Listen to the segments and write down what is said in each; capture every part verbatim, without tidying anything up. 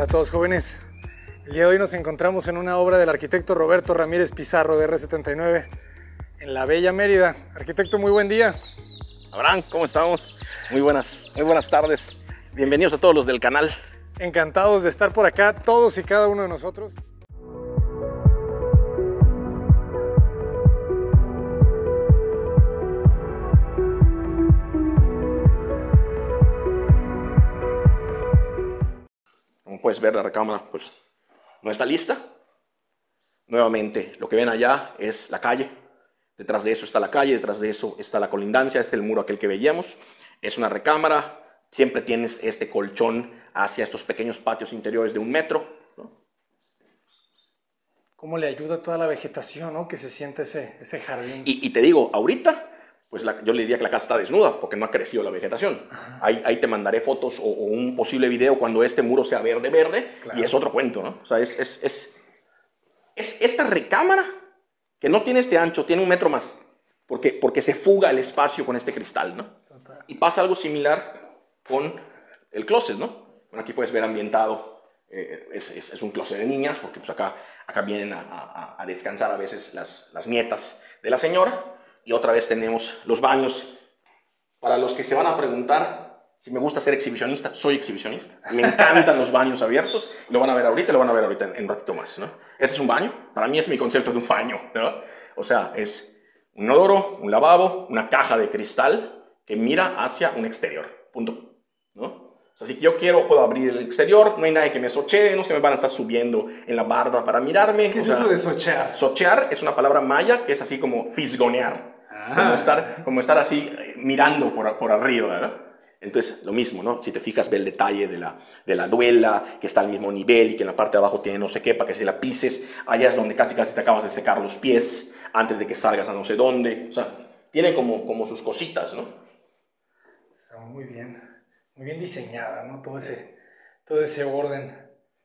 Hola a todos jóvenes, el día de hoy nos encontramos en una obra del arquitecto Roberto Ramírez Pizarro de R setenta y nueve en la bella Mérida. Arquitecto, muy buen día. Abraham, ¿cómo estamos? Muy buenas, muy buenas tardes. Bienvenidos a todos los del canal. Encantados de estar por acá, todos y cada uno de nosotros. Como puedes ver, la recámara pues no está lista. Nuevamente, lo que ven allá es la calle. Detrás de eso está la calle, detrás de eso está la colindancia, este es el muro aquel que veíamos. Es una recámara, siempre tienes este colchón hacia estos pequeños patios interiores de un metro, ¿no? ¿Cómo le ayuda toda la vegetación, ¿no? Que se siente ese, ese jardín? Y, y te digo, ahorita, pues la, yo le diría que la casa está desnuda porque no ha crecido la vegetación. Ahí, ahí te mandaré fotos o, o un posible video cuando este muro sea verde, verde, claro. Y es otro cuento, ¿no? O sea, es, es, es, es esta recámara que no tiene este ancho, tiene un metro más, porque, porque se fuga el espacio con este cristal, ¿no? Total. Y pasa algo similar con el closet, ¿no? Bueno, aquí puedes ver ambientado, eh, es, es, es un closet de niñas, porque pues acá, acá vienen a, a, a descansar a veces las, las nietas de la señora, y otra vez tenemos los baños. Para los que se van a preguntar si me gusta ser exhibicionista, soy exhibicionista. Me encantan los baños abiertos. Lo van a ver ahorita y lo van a ver ahorita en, en un ratito más, ¿no? Este es un baño. Para mí es mi concepto de un baño, ¿no? O sea, es un inodoro, un lavabo, una caja de cristal que mira hacia un exterior. Punto. ¿No? O sea, si yo quiero, puedo abrir el exterior. No hay nadie que me sochee. No se me van a estar subiendo en la barda para mirarme. ¿Qué o es sea, eso de sochear? Sochear es una palabra maya que es así como fisgonear. Ah. Como, estar, como estar así eh, mirando por, por arriba, ¿no? Entonces, lo mismo, ¿no? Si te fijas, ve el detalle de la, de la duela, que está al mismo nivel y que en la parte de abajo tiene no sé qué, para que si la pises, allá es donde casi casi te acabas de secar los pies antes de que salgas a no sé dónde. O sea, tiene como, como sus cositas, ¿no? Está muy bien, muy bien diseñada, ¿no? Todo ese, todo ese orden.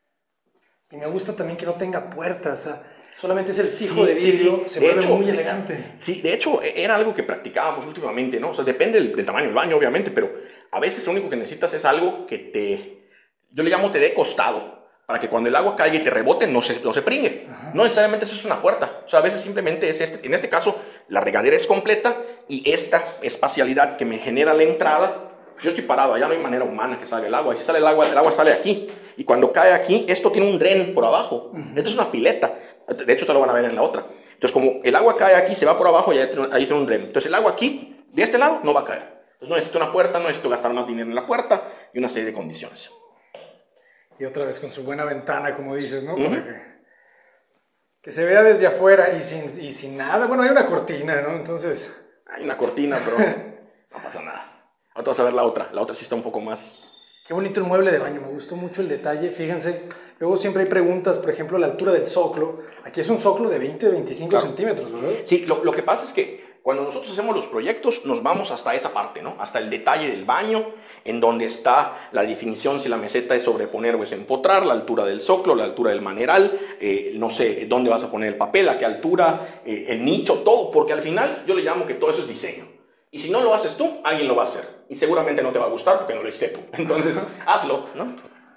Y me gusta también que no tenga puertas, o sea, solamente es el fijo sí, de vidrio, sí, sí. Se de vuelve hecho, muy elegante. Sí, de hecho, era algo que practicábamos últimamente, ¿no? O sea, depende del, del tamaño del baño, obviamente, pero a veces lo único que necesitas es algo que te, yo le llamo te dé costado, para que cuando el agua caiga y te rebote no se, no se pringue. Ajá. No necesariamente eso es una puerta, o sea, a veces simplemente es este, en este caso, la regadera es completa y esta espacialidad que me genera la entrada, yo estoy parado, allá no hay manera humana que salga el agua, y si sale el agua, el agua sale aquí, y cuando cae aquí, esto tiene un dren por abajo, uh-huh. Esto es una pileta, de hecho te lo van a ver en la otra. Entonces, como el agua cae aquí, se va por abajo y ahí tiene, ahí tiene un dren. Entonces, el agua aquí, de este lado, no va a caer. Entonces, no necesito una puerta, no necesito gastar más dinero en la puerta y una serie de condiciones. Y otra vez con su buena ventana, como dices, ¿no? Uh-huh. Para que, que se vea desde afuera y sin, y sin nada. Bueno, hay una cortina, ¿no? Entonces... Hay una cortina, pero no pasa nada. Ahora vamos a ver la otra. La otra sí está un poco más... Qué bonito el mueble de baño, me gustó mucho el detalle, fíjense. Luego siempre hay preguntas, por ejemplo, la altura del zoclo. Aquí es un zoclo de veinte a veinticinco claro. centímetros, ¿verdad? Sí, lo, lo que pasa es que cuando nosotros hacemos los proyectos nos vamos hasta esa parte, ¿no? Hasta el detalle del baño, en donde está la definición si la meseta es sobreponer o es empotrar, la altura del zoclo, la altura del maneral, eh, no sé, dónde vas a poner el papel, a qué altura, eh, el nicho, todo, porque al final yo le llamo que todo eso es diseño. Y si no lo haces tú, alguien lo va a hacer. Y seguramente no te va a gustar porque no lo hiciste tú. Entonces, hazlo, ¿no?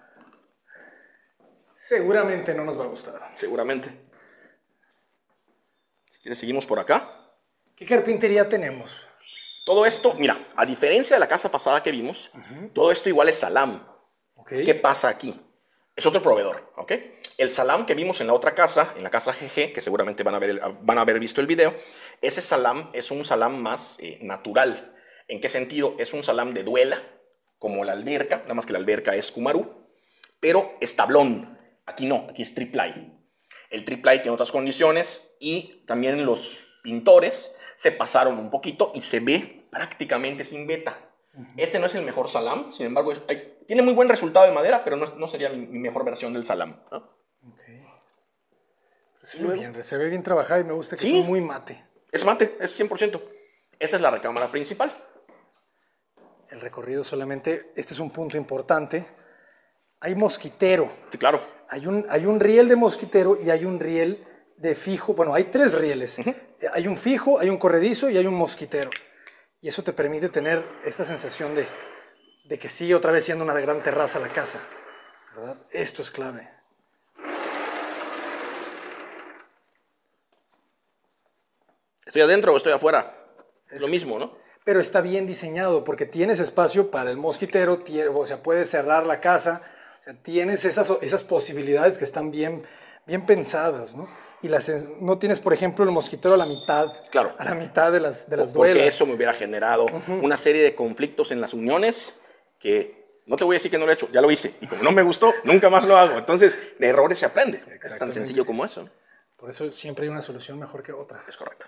Seguramente no nos va a gustar. Seguramente. Si quieres, seguimos por acá. ¿Qué carpintería tenemos? Todo esto, mira, a diferencia de la casa pasada que vimos, uh-huh. Todo esto igual es Salam. Okay. ¿Qué pasa aquí? Es otro proveedor, ¿ok? El Salam que vimos en la otra casa, en la casa G G, que seguramente van a, ver, van a haber visto el video, ese Salam es un Salam más eh, natural. ¿En qué sentido? Es un Salam de duela, como la alberca, nada más que la alberca es Kumaru, pero es tablón. Aquí no, aquí es triplay. El triplay tiene otras condiciones y también los pintores se pasaron un poquito y se ve prácticamente sin veta. Este no es el mejor Salam, sin embargo, hay, tiene muy buen resultado de madera, pero no, no sería mi, mi mejor versión del Salam, ¿no? Okay. Se, ve bien, se ve bien trabajado y me gusta que sí, es muy mate. Es mate, es cien por ciento. Esta es la recámara principal. El recorrido solamente, este es un punto importante. Hay mosquitero. Sí, claro. Hay un, hay un riel de mosquitero y hay un riel de fijo. Bueno, hay tres rieles. Uh-huh. Hay un fijo, hay un corredizo y hay un mosquitero. Y eso te permite tener esta sensación de, de que sigue otra vez siendo una gran terraza la casa. ¿verdad? Esto es clave. ¿Estoy adentro o estoy afuera? Es Es lo mismo, ¿no? Pero está bien diseñado porque tienes espacio para el mosquitero, o sea, puedes cerrar la casa, o sea, tienes esas, esas posibilidades que están bien, bien pensadas, ¿no? Y las, no tienes, por ejemplo, el mosquitero a la mitad, claro. a la mitad de las, de las Porque duelas. eso me hubiera generado uh-huh. una serie de conflictos en las uniones que no te voy a decir que no lo he hecho, ya lo hice. Y como no me gustó, nunca más lo hago. Entonces, de errores se aprende. Es tan sencillo como eso, ¿no? Por eso siempre hay una solución mejor que otra. Es correcto.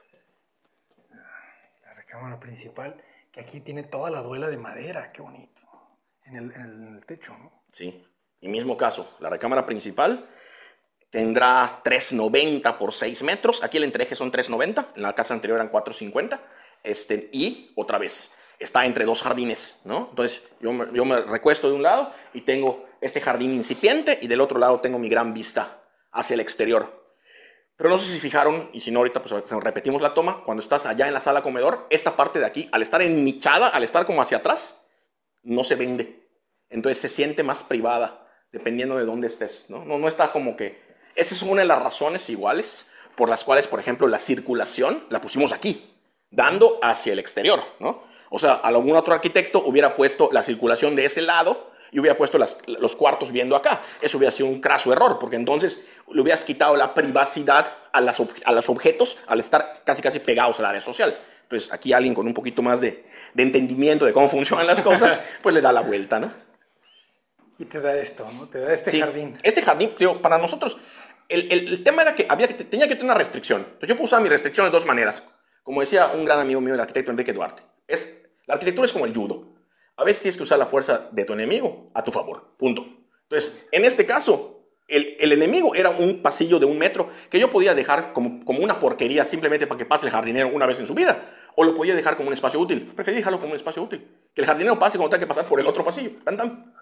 La recámara principal, que aquí tiene toda la duela de madera, qué bonito. En el, en el techo, ¿no? Sí. Y mismo caso, la recámara principal tendrá tres noventa por seis metros. Aquí el entreje son tres noventa. En la casa anterior eran cuatro cincuenta. Este, y otra vez, está entre dos jardines, ¿no? Entonces, yo me, yo me recuesto de un lado y tengo este jardín incipiente y del otro lado tengo mi gran vista hacia el exterior. Pero no sé si fijaron, y si no ahorita pues repetimos la toma, cuando estás allá en la sala comedor, esta parte de aquí, al estar ennichada, al estar como hacia atrás, no se vende. Entonces se siente más privada, dependiendo de dónde estés, ¿no? No, no está como que... Esa es una de las razones iguales por las cuales, por ejemplo, la circulación la pusimos aquí, dando hacia el exterior, ¿no? O sea, algún otro arquitecto hubiera puesto la circulación de ese lado y hubiera puesto las, los cuartos viendo acá. Eso hubiera sido un craso error, porque entonces le hubieras quitado la privacidad a, las, a los objetos al estar casi casi pegados al área social. Entonces, aquí alguien con un poquito más de, de entendimiento de cómo funcionan las cosas, pues le da la vuelta, ¿no? Y te da esto, ¿no? Te da este sí, jardín. Este jardín, tío, para nosotros, el, el, el tema era que, había que tenía que tener una restricción. Entonces, yo puedo usar mi restricción de dos maneras. Como decía un gran amigo mío, el arquitecto Enrique Duarte, es, la arquitectura es como el judo. A veces tienes que usar la fuerza de tu enemigo a tu favor, punto. Entonces, en este caso, el, el enemigo era un pasillo de un metro que yo podía dejar como, como una porquería simplemente para que pase el jardinero una vez en su vida, o lo podía dejar como un espacio útil. Preferí dejarlo como un espacio útil. Que el jardinero pase cuando tenga que pasar por el otro pasillo. Tan, tan.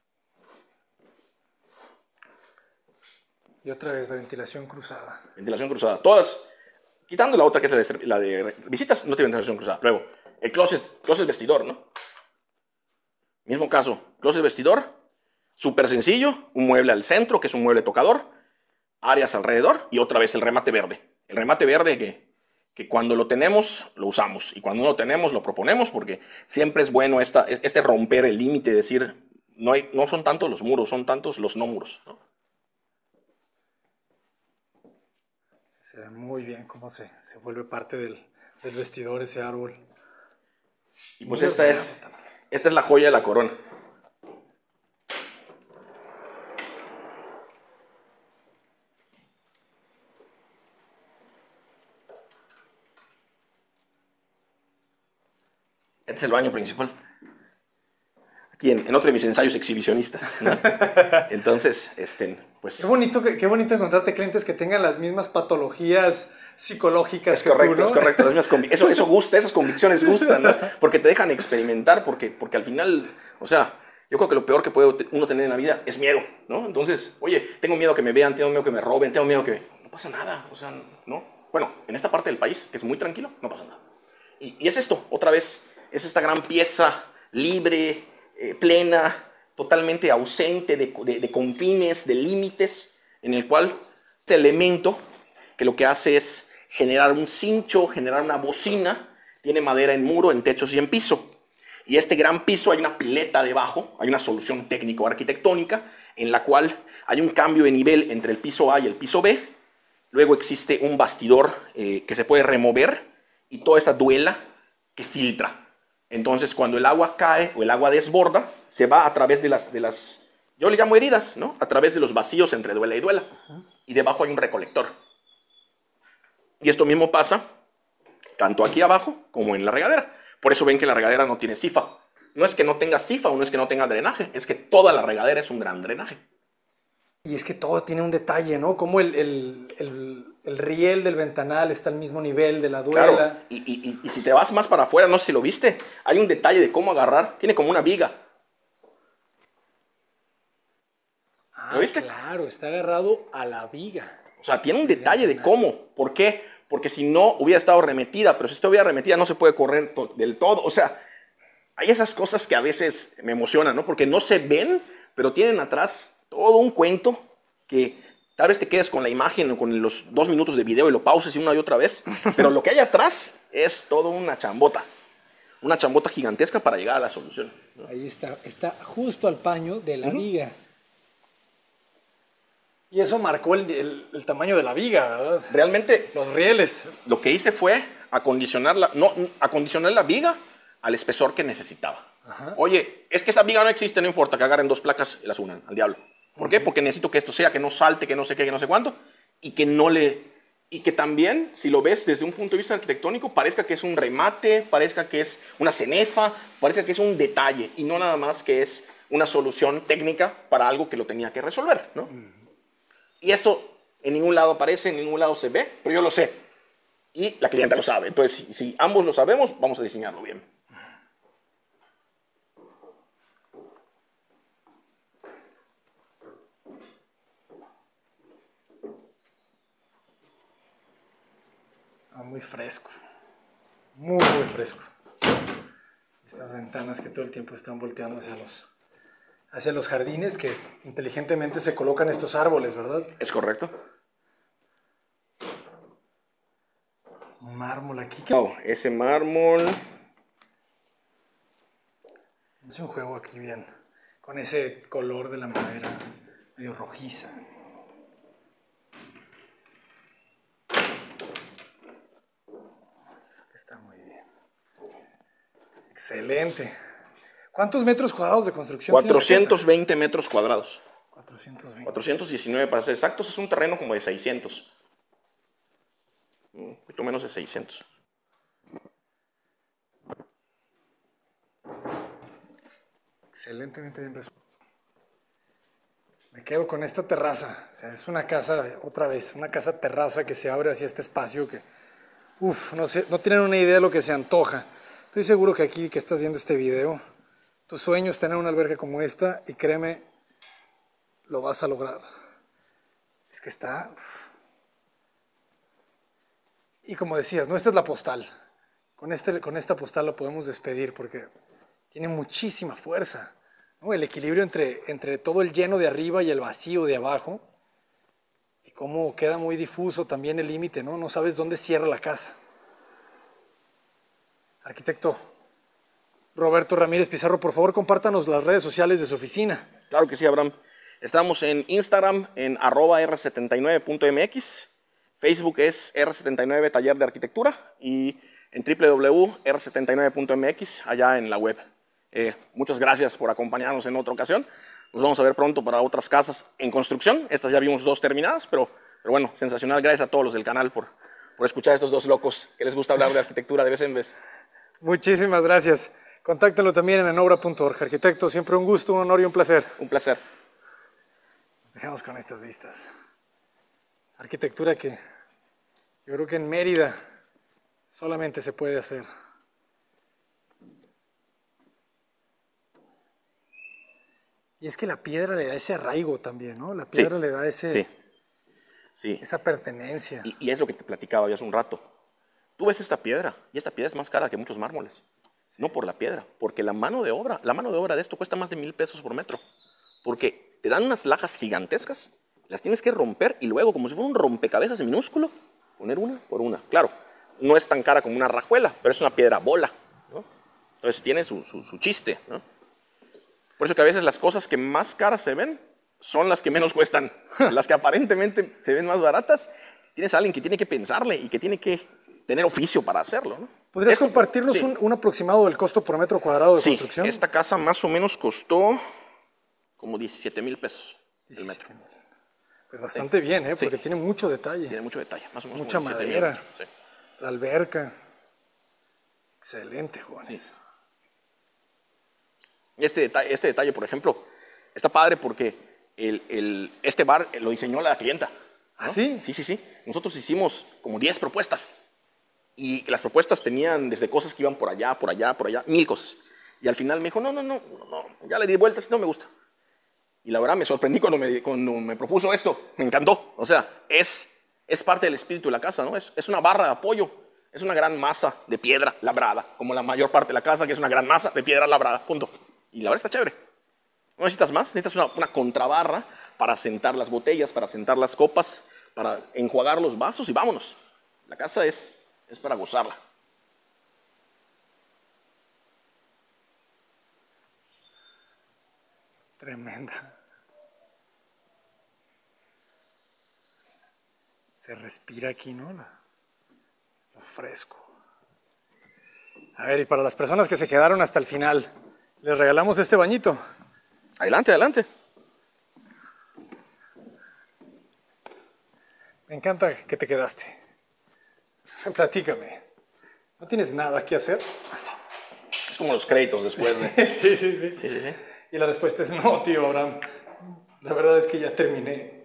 Y otra vez la ventilación cruzada. Ventilación cruzada. Todas, quitando la otra que es la de, la de visitas, no tiene ventilación cruzada. Luego, el closet, closet vestidor, ¿no? Mismo caso, closet vestidor, súper sencillo, un mueble al centro, que es un mueble tocador, áreas alrededor y otra vez el remate verde. El remate verde que, que cuando lo tenemos, lo usamos. Y cuando no lo tenemos, lo proponemos porque siempre es bueno esta, este romper el límite, decir, no, hay, no son tantos los muros, son tantos los no muros, ¿no? Se ve muy bien cómo se, se vuelve parte del, del vestidor ese árbol. Y pues esta es, esta es la joya de la corona. Este es el baño principal. Aquí en, en otro de mis ensayos exhibicionistas, ¿no? Entonces, este, pues... Qué bonito, qué bonito encontrarte clientes que tengan las mismas patologías psicológicas es que correcto, tú, ¿no? Es correcto, las mismas eso, eso gusta, esas convicciones gustan, ¿no? Porque te dejan experimentar, porque, porque al final, o sea, yo creo que lo peor que puede uno tener en la vida es miedo, ¿no? Entonces, oye, tengo miedo que me vean, tengo miedo que me roben, tengo miedo que... No pasa nada, o sea, ¿no? Bueno, en esta parte del país, que es muy tranquilo, no pasa nada. Y, y es esto, otra vez, es esta gran pieza libre, eh, plena, totalmente ausente de, de, de confines, de límites, en el cual este elemento que lo que hace es generar un cincho, generar una bocina, tiene madera en muro, en techos y en piso. Y este gran piso hay una pileta debajo, hay una solución técnico-arquitectónica en la cual hay un cambio de nivel entre el piso A y el piso B. Luego existe un bastidor eh, que se puede remover y toda esta duela que filtra. Entonces, cuando el agua cae o el agua desborda, se va a través de las, de las, yo le llamo heridas, ¿no? A través de los vacíos entre duela y duela. Uh-huh. Y debajo hay un recolector. Y esto mismo pasa tanto aquí abajo como en la regadera. Por eso ven que la regadera no tiene sifa. No es que no tenga sifa o no es que no tenga drenaje, es que toda la regadera es un gran drenaje. Y es que todo tiene un detalle, ¿no? Como el, el, el, el riel del ventanal está al mismo nivel de la duela. Claro, y, y, y si te vas más para afuera, no sé si lo viste, hay un detalle de cómo agarrar, tiene como una viga. Ah, ¿lo viste? Claro, está agarrado a la viga. O sea, tiene un detalle de cómo. ¿Por qué? Porque si no hubiera estado remetida, pero si estuviera remetida no se puede correr to- del todo. O sea, hay esas cosas que a veces me emocionan, ¿no? Porque no se ven, pero tienen atrás todo un cuento que tal vez te quedes con la imagen o con los dos minutos de video y lo pauses una y otra vez, pero lo que hay atrás es todo una chambota, una chambota gigantesca para llegar a la solución, ¿no? Ahí está, está justo al paño de la uh-huh. viga. Y eso marcó el, el, el tamaño de la viga, ¿verdad? Realmente, los rieles. Lo que hice fue acondicionar la, no, acondicionar la viga al espesor que necesitaba. Ajá. Oye, es que esa viga no existe, no importa, que agarren dos placas y las unan al diablo. ¿Por qué? Porque necesito que esto sea, que no salte, que no sé qué, que no sé cuánto, y que no le... Y que también, si lo ves desde un punto de vista arquitectónico, parezca que es un remate, parezca que es una cenefa, parezca que es un detalle, y no nada más que es una solución técnica para algo que lo tenía que resolver, ¿no? Uh-huh. Y eso en ningún lado aparece, en ningún lado se ve, pero yo lo sé. Y la clienta lo sabe. Entonces, si, si ambos lo sabemos, vamos a diseñarlo bien. Muy fresco, muy muy fresco. Estas ventanas que todo el tiempo están volteando hacia los, hacia los jardines que inteligentemente se colocan estos árboles, ¿verdad? Es correcto. Un mármol aquí. Oh, ese mármol. Es un juego aquí bien, con ese color de la madera medio rojiza. Está muy bien. Excelente. ¿Cuántos metros cuadrados de construcción cuatrocientos veinte metros cuadrados. cuatrocientos veinte. cuatrocientos diecinueve para ser exactos. Es un terreno como de seiscientos. Un poquito menos de seiscientos. Excelentemente bien resuelto. Me quedo con esta terraza. O sea, es una casa, otra vez, una casa terraza que se abre hacia este espacio que... Uf, no sé, no tienen una idea de lo que se antoja. Estoy seguro que aquí que estás viendo este video, tu sueño es tener una alberca como esta y créeme, lo vas a lograr. Es que está... Y como decías, no, esta es la postal. Con, este, con esta postal lo podemos despedir porque tiene muchísima fuerza, ¿no? El equilibrio entre, entre todo el lleno de arriba y el vacío de abajo. Cómo queda muy difuso también el límite, ¿no? No sabes dónde cierra la casa. Arquitecto Roberto Ramírez Pizarro, por favor, compártanos las redes sociales de su oficina. Claro que sí, Abraham. Estamos en Instagram en arroba r setenta y nueve punto m x, Facebook es R setenta y nueve Taller de Arquitectura y en w w w punto r setenta y nueve punto m x allá en la web. Eh, muchas gracias por acompañarnos en otra ocasión. Nos vamos a ver pronto para otras casas en construcción. Estas ya vimos dos terminadas, pero, pero bueno, sensacional. Gracias a todos los del canal por, por escuchar a estos dos locos que les gusta hablar de arquitectura de vez en vez. Muchísimas gracias. Contáctenlo también en enobra punto org. Arquitecto, siempre un gusto, un honor y un placer. Un placer. Nos dejamos con estas vistas. Arquitectura que yo creo que en Mérida solamente se puede hacer. Y es que la piedra le da ese arraigo también, ¿no? La piedra sí, le da ese, sí, sí. esa pertenencia. Y, y es lo que te platicaba ya hace un rato. Tú ves esta piedra, y esta piedra es más cara que muchos mármoles. Sí. No por la piedra, porque la mano de obra, la mano de obra de esto cuesta más de mil pesos por metro. Porque te dan unas lajas gigantescas, las tienes que romper y luego, como si fuera un rompecabezas minúsculo, poner una por una. Claro, no es tan cara como una rajuela, pero es una piedra bola, ¿no? Entonces tiene su, su, su chiste, ¿no? Por eso que a veces las cosas que más caras se ven son las que menos cuestan. Las que aparentemente se ven más baratas, tienes a alguien que tiene que pensarle y que tiene que tener oficio para hacerlo, ¿no? ¿Podrías Esto, compartirnos sí. un, un aproximado del costo por metro cuadrado de sí, construcción? Esta casa más o menos costó como diecisiete mil pesos el metro. Pues bastante sí. bien, ¿eh? Porque sí. tiene mucho detalle. Tiene mucho detalle, más o menos. Mucha madera, sí. La alberca. Excelente, jóvenes. Sí. Este detalle, este detalle, por ejemplo, está padre porque el, el, este bar lo diseñó la clienta, ¿no? ¿Ah, sí? Sí, sí, sí. Nosotros hicimos como diez propuestas. Y las propuestas tenían desde cosas que iban por allá, por allá, por allá, mil cosas. Y al final me dijo, no, no, no, no, ya le di vueltas y no me gusta. Y la verdad me sorprendí cuando me, cuando me propuso esto. Me encantó. O sea, es, es parte del espíritu de la casa, ¿no? Es, es una barra de apoyo. Es una gran masa de piedra labrada, como la mayor parte de la casa, que es una gran masa de piedra labrada, punto. Y la verdad está chévere. No necesitas más, necesitas una, una contrabarra para sentar las botellas, para sentar las copas, para enjuagar los vasos y vámonos. La casa es, es para gozarla. Tremenda. Se respira aquí, ¿no? Lo fresco. A ver, y para las personas que se quedaron hasta el final, les regalamos este bañito. Adelante, adelante. Me encanta que te quedaste. Platícame. ¿No tienes nada que hacer? Así. Es como los créditos después de... sí, sí, sí, sí, sí, sí. Y la respuesta es no, tío Abraham. La verdad es que ya terminé.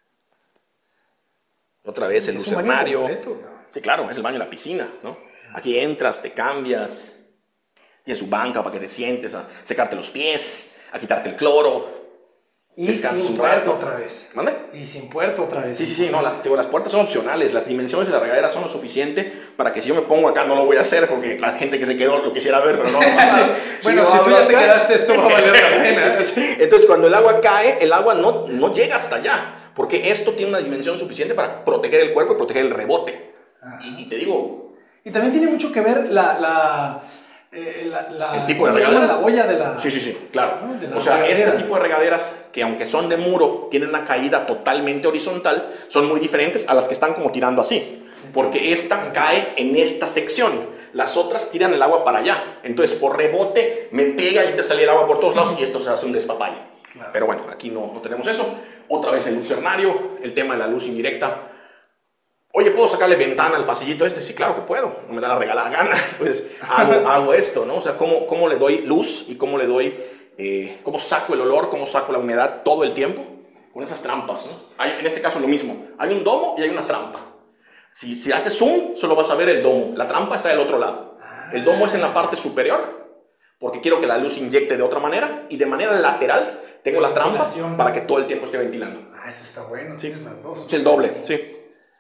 Otra vez el Es un baño lucernario. completo, ¿no? Sí, claro, es el baño de la piscina, ¿no? Aquí entras, te cambias, tienes su banca para que te sientes a secarte los pies, a quitarte el cloro. Y sin puerto otra vez. ¿Mande? Y sin puerto otra vez. Sí, sí, sí, no, la, digo, las puertas son opcionales, las dimensiones de la regadera son lo suficiente para que si yo me pongo acá no lo voy a hacer porque la gente que se quedó lo quisiera ver, pero no. no sí. Bueno, si tú ya te acá, quedaste, esto va a valer la pena. Entonces, cuando el agua cae, el agua no, no llega hasta allá, porque esto tiene una dimensión suficiente para proteger el cuerpo y proteger el rebote. Y, y te digo... Y también tiene mucho que ver la... la... Eh, la, la, el tipo de regadera. La olla de la... Sí, sí, sí, claro. ¿no? O sea, regadera. Este tipo de regaderas, que aunque son de muro, tienen una caída totalmente horizontal, son muy diferentes a las que están como tirando así. Sí. Porque esta cae en esta sección. Las otras tiran el agua para allá. Entonces, por rebote, me pega y te sale el agua por todos lados y esto se hace un despapalle. Claro. Pero bueno, aquí no, no tenemos eso. Otra vez el lucernario, el tema de la luz indirecta. Oye, ¿puedo sacarle ventana al pasillito este? Sí, claro que puedo. No me da la regalada gana. Pues hago, hago esto, ¿no? O sea, ¿cómo, cómo le doy luz y cómo le doy... Eh, cómo saco el olor, cómo saco la humedad todo el tiempo? Con esas trampas, ¿no? Hay, en este caso lo mismo. Hay un domo y hay una trampa. Si, si haces zoom, solo vas a ver el domo. La trampa está del otro lado. El domo es en la parte superior, porque quiero que la luz inyecte de otra manera. Y de manera lateral tengo la trampa para que todo el tiempo esté ventilando. Ah, eso está bueno. Sí. Tienes las dos. Es el doble, sí.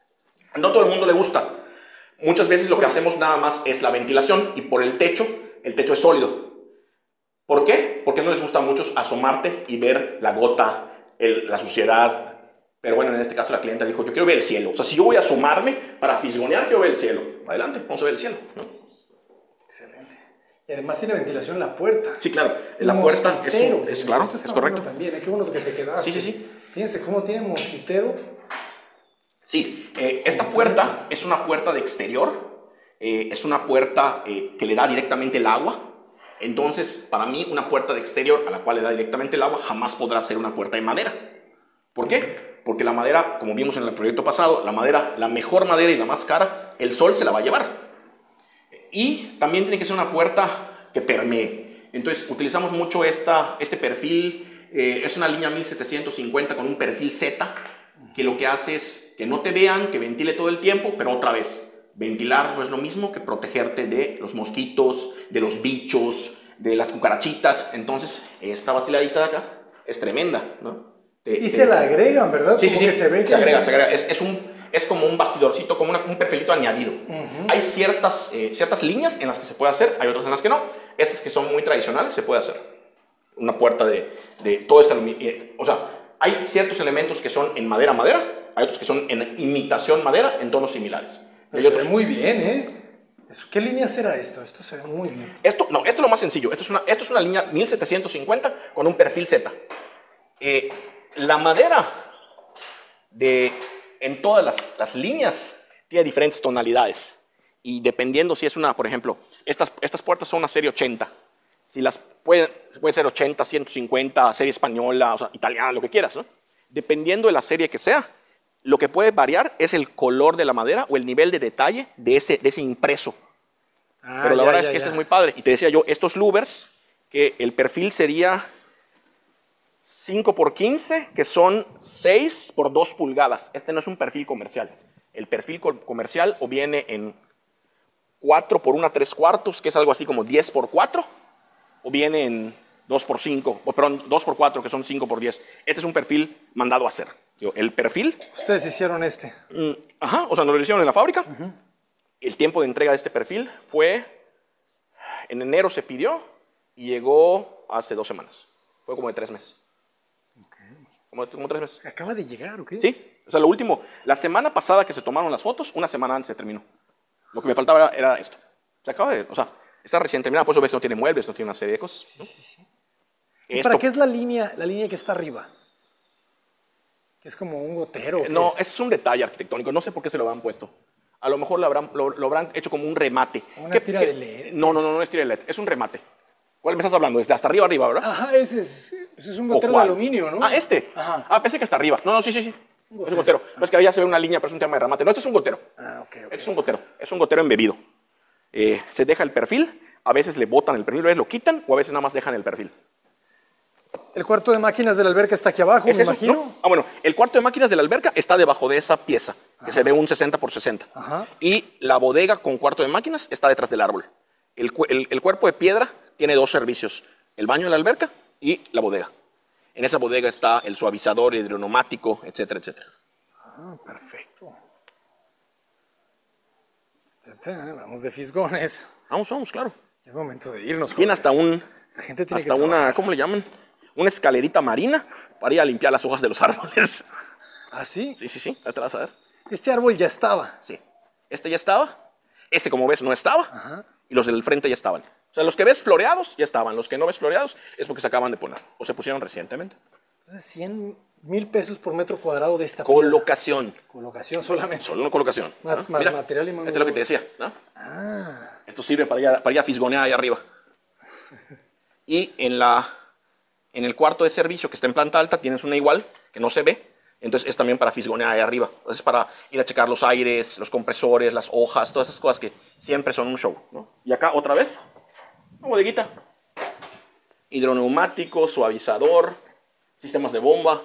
No todo el mundo le gusta. Muchas veces lo que hacemos nada más es la ventilación y por el techo, el techo es sólido. ¿Por qué? Porque no les gusta a muchos asomarte y ver la gota, el, la suciedad. Pero bueno, en este caso la clienta dijo, yo quiero ver el cielo. O sea, si yo voy a asomarme para fisgonear, quiero ver el cielo. Adelante, vamos a ver el cielo, ¿no? Excelente. Y además tiene ventilación la puerta. Sí, claro. La un puerta es, es, es claro, es correcto. También, ¿eh? Qué bueno que te quedaste. Sí, sí, sí. Fíjense cómo tiene mosquitero. Sí, eh, esta puerta es una puerta de exterior, eh, es una puerta eh, que le da directamente el agua. Entonces, para mí, una puerta de exterior a la cual le da directamente el agua jamás podrá ser una puerta de madera. ¿Por qué? Porque la madera, como vimos en el proyecto pasado, la madera, la mejor madera y la más cara, el sol se la va a llevar. Y también tiene que ser una puerta que permee. Entonces, utilizamos mucho esta, este perfil, eh, es una línea mil setecientos cincuenta con un perfil Z, que lo que hace es que no te vean, que ventile todo el tiempo, pero otra vez, ventilar no es lo mismo que protegerte de los mosquitos, de los bichos, de las cucarachitas. Entonces, esta vaciladita de acá es tremenda, ¿no? Te, y te, se la agregan, ¿verdad? Sí, sí, sí, que se, ve que se agrega, se agrega. Es, es, un, es como un bastidorcito, como una, un perfilito añadido. Uh-huh. Hay ciertas, eh, ciertas líneas en las que se puede hacer, hay otras en las que no. Estas que son muy tradicionales se puede hacer. Una puerta de, de todo este aluminio, eh, o sea, hay ciertos elementos que son en madera madera, hay otros que son en imitación madera en tonos similares. Pero se otros... ve muy bien, ¿eh? ¿Qué línea será esto? Esto se ve muy bien. Esto, no, esto es lo más sencillo. Esto es una, esto es una línea mil setecientos cincuenta con un perfil Z. Eh, la madera de, en todas las, las líneas tiene diferentes tonalidades. Y dependiendo si es una, por ejemplo, estas, estas puertas son una serie ochenta. Si las pueden, puede ser ochenta, ciento cincuenta, serie española, o sea, italiana, lo que quieras, ¿no? Dependiendo de la serie que sea, lo que puede variar es el color de la madera o el nivel de detalle de ese, de ese impreso. Ah, Pero la ya, verdad ya, es que ya. Este es muy padre. Y te decía yo, estos louvers, que el perfil sería cinco por quince, que son seis por dos pulgadas. Este no es un perfil comercial. El perfil comercial o viene en cuatro por una tres cuartos, que es algo así como diez por cuatro, o viene en dos por cinco, o perdón, dos por cuatro, que son cinco por diez. Este es un perfil mandado a hacer. El perfil... Ustedes hicieron este. Ajá, o sea, nos lo hicieron en la fábrica. Uh-huh. El tiempo de entrega de este perfil fue... En enero se pidió y llegó hace dos semanas. Fue como de tres meses. Okay. como, como tres meses. ¿Se acaba de llegar o qué? Sí, o sea, lo último, la semana pasada que se tomaron las fotos, una semana antes se terminó. Lo que me faltaba era, era esto. Se acaba de, o sea, está recién terminada, por eso ves que no tiene muebles, no tiene una serie de cosas, ¿no? ¿Y para qué es la línea, la línea que está arriba? Que es como un gotero. Eh, no, es? es un detalle arquitectónico, no sé por qué se lo han puesto. A lo mejor lo habrán, lo, lo habrán hecho como un remate. Una ¿Qué, tira qué? de L E D. No, no, no, no es tira de L E D, es un remate. ¿Cuál me estás hablando? Desde hasta arriba arriba, ¿verdad? Ajá, ese es, ese es un ¿O gotero de cuál? aluminio, ¿no? Ah, este. Ajá. Ah, pensé que hasta arriba. No, no, sí, sí, sí. Un es un gotero. No es que ya se ve una línea, pero es un tema de remate. No, este es un gotero. Ah, ok, ok. Este es un gotero. Es un gotero embebido. Eh, se deja el perfil, a veces le botan el perfil, a veces lo quitan, o a veces nada más dejan el perfil. El cuarto de máquinas de la alberca está aquí abajo, ¿Es me eso? imagino. ¿No? Ah, bueno, el cuarto de máquinas de la alberca está debajo de esa pieza, que Ajá. se ve un sesenta por sesenta. Ajá. Y la bodega con cuarto de máquinas está detrás del árbol. El, el, el cuerpo de piedra tiene dos servicios, el baño de la alberca y la bodega. En esa bodega está el suavizador hidroneumático, etcétera, etcétera. Ah, perfecto. Vamos de fisgones. Vamos, vamos, claro. Es momento de irnos. Tiene hasta un, la gente tiene hasta que una, ¿cómo le llaman? Una escalerita marina para ir a limpiar las hojas de los árboles. ¿Ah, sí? Sí, sí, sí, ahorita te vas a ver. Este árbol ya estaba. Sí. Este ya estaba, ese como ves no estaba, Ajá. y los del frente ya estaban. O sea, los que ves floreados ya estaban, los que no ves floreados es porque se acaban de poner, o se pusieron recientemente. Entonces, cien mil pesos por metro cuadrado de esta Colocación. Piedra. Colocación solamente. Solo una colocación. Ma ¿no? Más Mira, material y más... Esto es lo que te decía, ¿no? Ah. Esto sirve para ir a, para ir a fisgonear ahí arriba. Y en, la, en el cuarto de servicio que está en planta alta tienes una igual, que no se ve. Entonces es también para fisgonear ahí arriba. Entonces es para ir a checar los aires, los compresores, las hojas, todas esas cosas que siempre son un show, ¿no? Y acá otra vez, una bodeguita. Hidroneumático, suavizador, sistemas de bomba.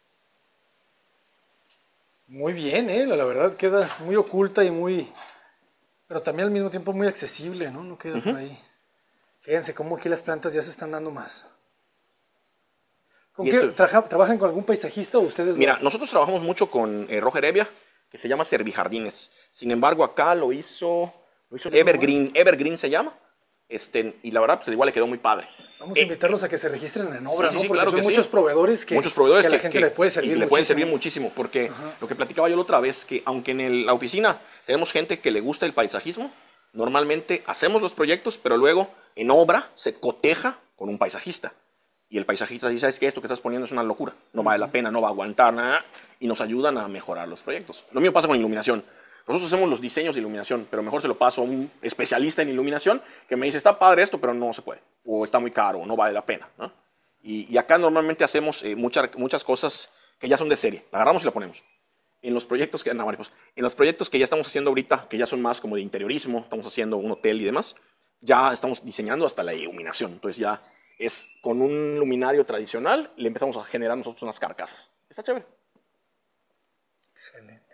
Muy bien, ¿eh? La verdad queda muy oculta y muy... Pero también al mismo tiempo muy accesible, ¿no? No queda uh-huh. por ahí. Fíjense cómo aquí las plantas ya se están dando más. ¿Con qué? Traja, ¿Trabajan con algún paisajista o ustedes? Mira, no? nosotros trabajamos mucho con eh, Roger Evia, que se llama Servijardines. Sin embargo, acá lo hizo, lo hizo Evergreen. Evergreen se llama. Este, y la verdad, pues igual le quedó muy padre. Vamos a invitarlos eh, a que se registren en obra, sí, ¿no? sí, Porque claro son que muchos sí. proveedores que, muchos proveedores que a la que, gente que, le puede servir y le pueden servir muchísimo. Porque Ajá. lo que platicaba yo la otra vez, que aunque en el, la oficina tenemos gente que le gusta el paisajismo, normalmente hacemos los proyectos, pero luego en obra se coteja con un paisajista. Y el paisajista dice, ¿sabes qué? Esto que estás poniendo es una locura. No vale la pena, no va a aguantar nada. Y nos ayudan a mejorar los proyectos. Lo mismo pasa con iluminación. Nosotros hacemos los diseños de iluminación, pero mejor se lo paso a un especialista en iluminación que me dice, está padre esto, pero no se puede. O está muy caro, o no vale la pena, ¿no? Y, y acá normalmente hacemos eh, muchas, muchas cosas que ya son de serie. La agarramos y la ponemos. En los proyectos que, no, pues, en los proyectos que ya estamos haciendo ahorita, que ya son más como de interiorismo, estamos haciendo un hotel y demás, ya estamos diseñando hasta la iluminación. Entonces ya es con un luminario tradicional, le empezamos a generar nosotros unas carcasas. Está chévere. Excelente.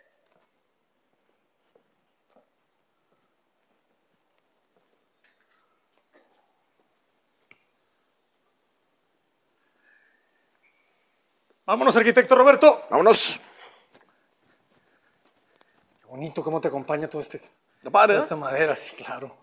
Vámonos, arquitecto Roberto. Vámonos. Qué bonito cómo te acompaña todo este, padre, toda ¿eh? esta madera, sí, claro.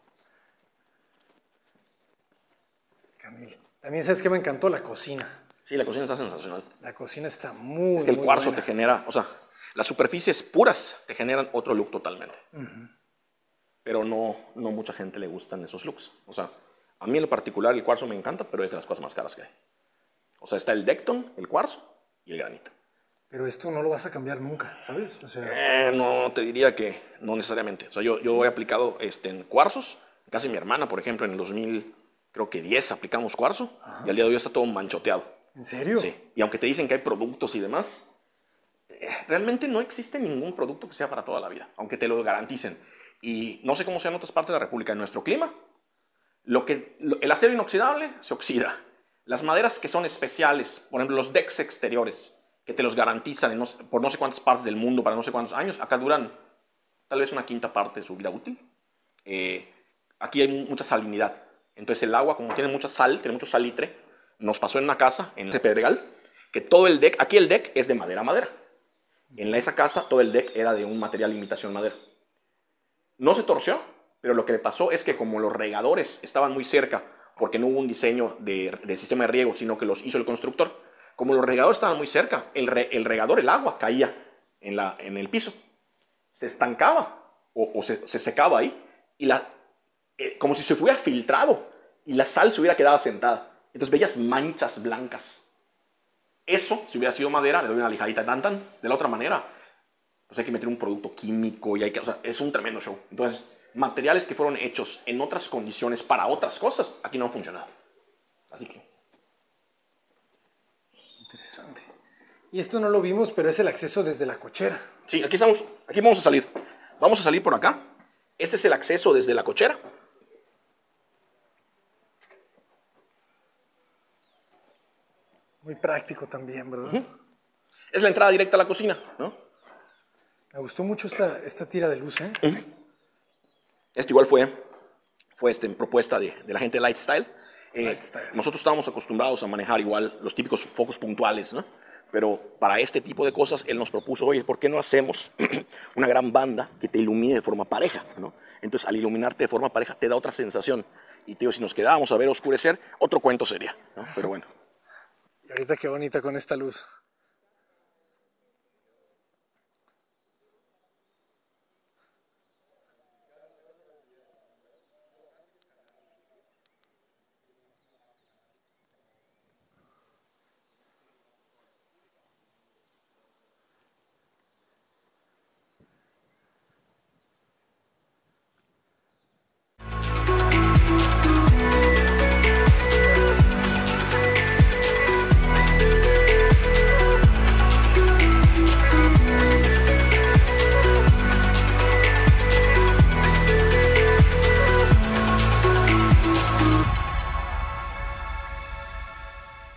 Camilo. También sabes que me encantó la cocina. Sí, la cocina está sensacional. La cocina está muy, es que el muy cuarzo buena. te genera, o sea, las superficies puras te generan otro look totalmente. Uh-huh. Pero no, no mucha gente le gustan esos looks. O sea, a mí en lo particular el cuarzo me encanta, pero es de las cosas más caras que hay. O sea, está el Decton, el cuarzo y el granito. Pero esto no lo vas a cambiar nunca, ¿sabes? O sea, eh, no, te diría que no necesariamente. O sea, yo, yo sí. he aplicado este, en cuarzos. Casi mi hermana, por ejemplo, en el dos mil diez aplicamos cuarzo. Ajá. Y al día de hoy está todo manchoteado. ¿En serio? Sí. Y aunque te dicen que hay productos y demás, eh, realmente no existe ningún producto que sea para toda la vida, aunque te lo garanticen. Y no sé cómo sea en otras partes de la República. En nuestro clima, lo que, lo, el acero inoxidable se oxida. Las maderas que son especiales, por ejemplo, los decks exteriores, que te los garantizan en no, por no sé cuántas partes del mundo, para no sé cuántos años, acá duran tal vez una quinta parte de su vida útil. Eh, aquí hay mucha salinidad. Entonces el agua, como tiene mucha sal, tiene mucho salitre, nos pasó en una casa, en ese Pedregal, que todo el deck, aquí el deck es de madera a madera. En esa casa todo el deck era de un material imitación madera. No se torció, pero lo que le pasó es que como los regadores estaban muy cerca, porque no hubo un diseño de, de sistema de riego, sino que los hizo el constructor, como los regadores estaban muy cerca, el, re, el regador, el agua caía en, la, en el piso, se estancaba o, o se, se secaba ahí, y la, eh, como si se fuera filtrado y la sal se hubiera quedado sentada. Entonces veías manchas blancas. Eso, si hubiera sido madera, le doy una lijadita tan tan. De la otra manera, pues hay que meter un producto químico y hay que, o sea, es un tremendo show. Entonces, materiales que fueron hechos en otras condiciones para otras cosas, aquí no han funcionado. Así que... Interesante. Y esto no lo vimos, pero es el acceso desde la cochera. Sí, aquí estamos, aquí vamos a salir. Vamos a salir por acá. Este es el acceso desde la cochera. Muy práctico también, ¿verdad? Uh-huh. Es la entrada directa a la cocina, ¿no? Me gustó mucho esta, esta tira de luz, ¿eh? Uh-huh. Esto igual fue, fue este, en propuesta de, de la gente de Lightstyle. Eh, Lightstyle. Nosotros estábamos acostumbrados a manejar igual los típicos focos puntuales, ¿no? Pero para este tipo de cosas, él nos propuso, oye, ¿por qué no hacemos una gran banda que te ilumine de forma pareja, ¿no? Entonces, al iluminarte de forma pareja, te da otra sensación. Y tío, si nos quedábamos a ver oscurecer, otro cuento sería, ¿no? Pero bueno. Y ahorita qué bonita con esta luz.